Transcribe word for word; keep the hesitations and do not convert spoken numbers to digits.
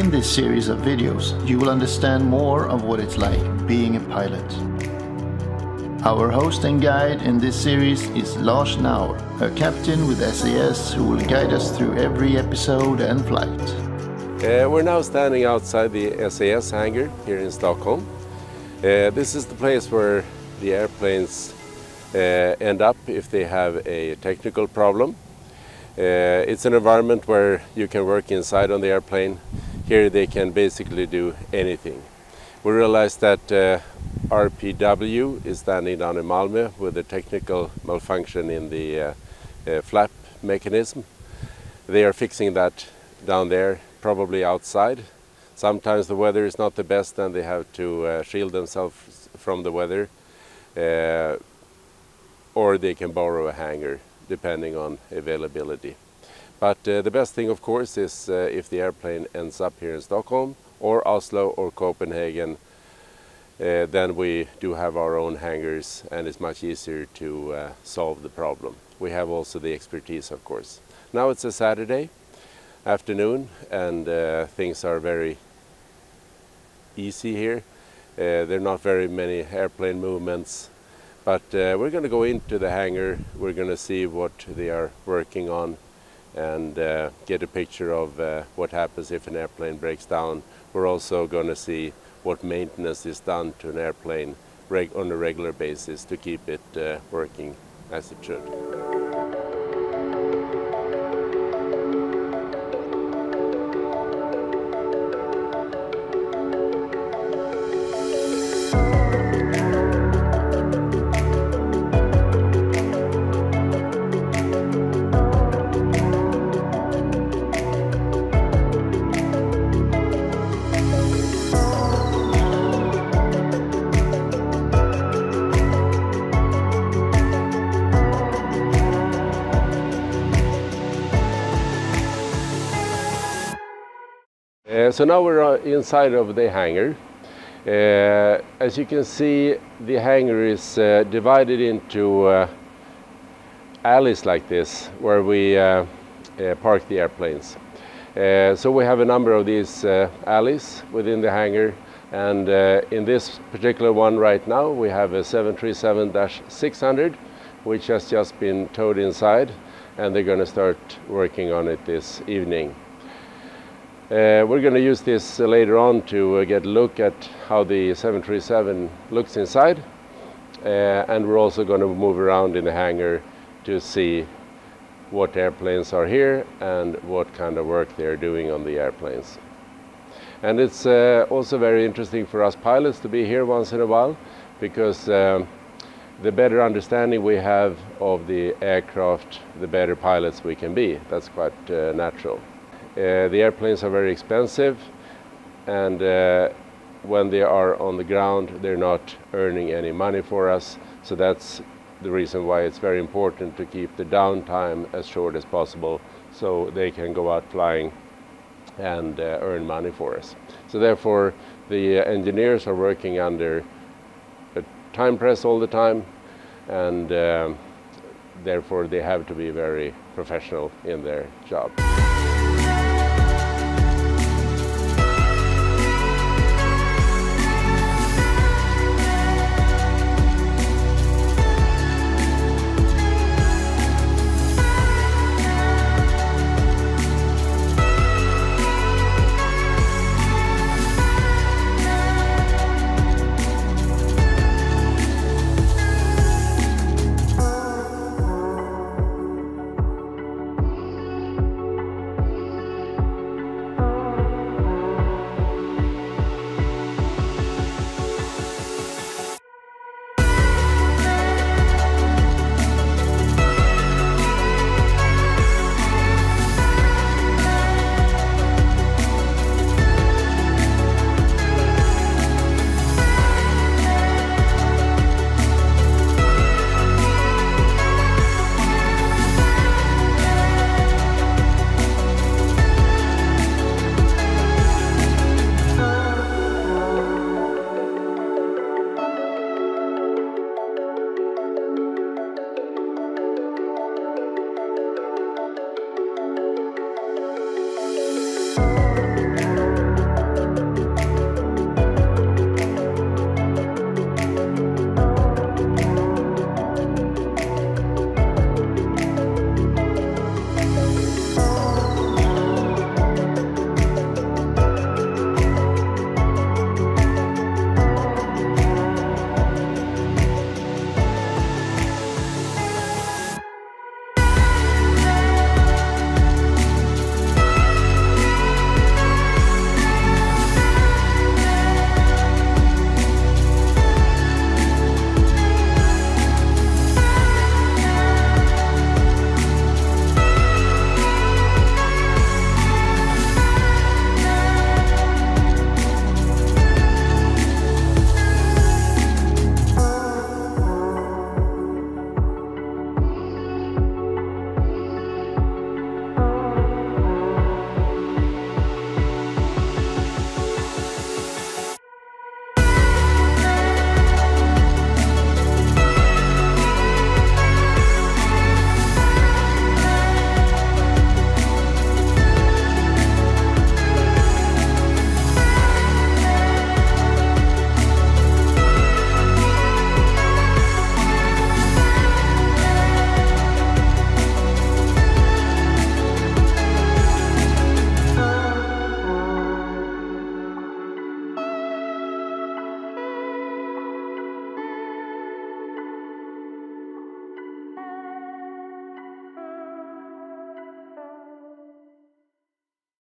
In this series of videos, you will understand more of what it's like being a pilot. Our host and guide in this series is Lars Naur, a captain with S A S who will guide us through every episode and flight. Uh, we're now standing outside the S A S hangar here in Stockholm. Uh, this is the place where the airplanes uh, end up if they have a technical problem. Uh, it's an environment where you can work inside on the airplane. Here they can basically do anything. We realized that uh, R P W is standing down in Malmö with a technical malfunction in the uh, uh, flap mechanism. They are fixing that down there, probably outside. Sometimes the weather is not the best and they have to uh, shield themselves from the weather. Uh, or they can borrow a hangar, depending on availability. But uh, the best thing, of course, is uh, if the airplane ends up here in Stockholm or Oslo or Copenhagen, uh, then we do have our own hangars and it's much easier to uh, solve the problem. We have also the expertise, of course. Now it's a Saturday afternoon and uh, things are very easy here. Uh, there are not very many airplane movements, but uh, we're going to go into the hangar. We're going to see what they are working on and uh, get a picture of uh, what happens if an airplane breaks down. We're also going to see what maintenance is done to an airplane reg on a regular basis to keep it uh, working as it should. Uh, so now we're uh, inside of the hangar. Uh, as you can see, the hangar is uh, divided into uh, alleys like this, where we uh, uh, park the airplanes. Uh, so we have a number of these uh, alleys within the hangar, and uh, in this particular one right now, we have a seven thirty-seven dash six hundred, which has just been towed inside, and they're going to start working on it this evening. Uh, we're going to use this uh, later on to uh, get a look at how the seven thirty-seven looks inside, uh, and we're also going to move around in the hangar to see what airplanes are here and what kind of work they're doing on the airplanes. And it's uh, also very interesting for us pilots to be here once in a while, because um, the better understanding we have of the aircraft, the better pilots we can be. That's quite uh, natural. Uh, the airplanes are very expensive, and uh, when they are on the ground, they're not earning any money for us. So that's the reason why it's very important to keep the downtime as short as possible, so they can go out flying and uh, earn money for us. So therefore, the uh, engineers are working under a time press all the time, and um, therefore they have to be very professional in their job.